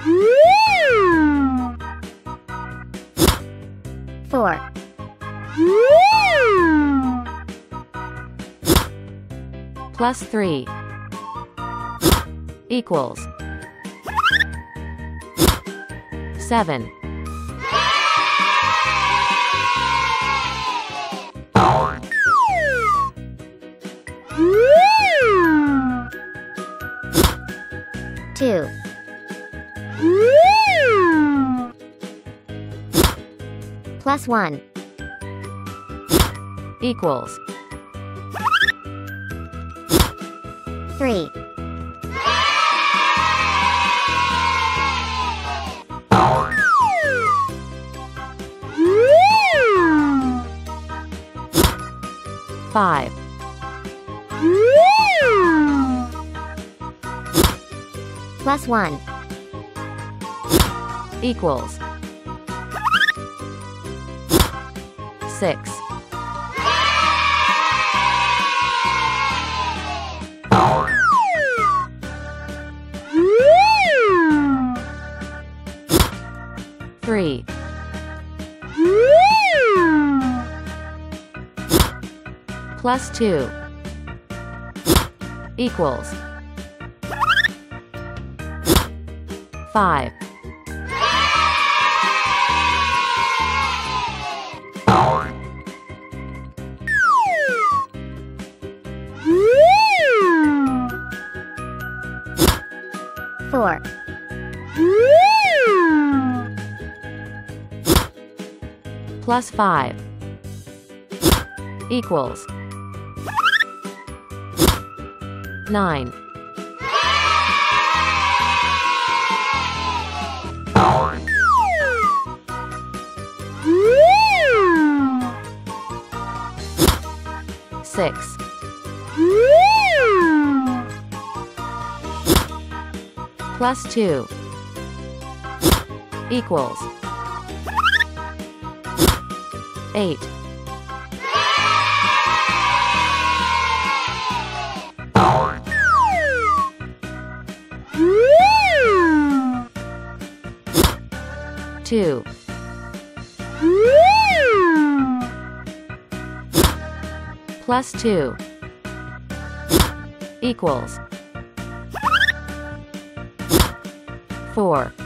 4 plus 3 equals 7. 2 plus 1 equals 3. 5 plus 1 equals 6. 3 plus 2 equals 5. 4 plus 5 equals 9. 6 plus 2 equals 8. 2 plus 2 equals 4.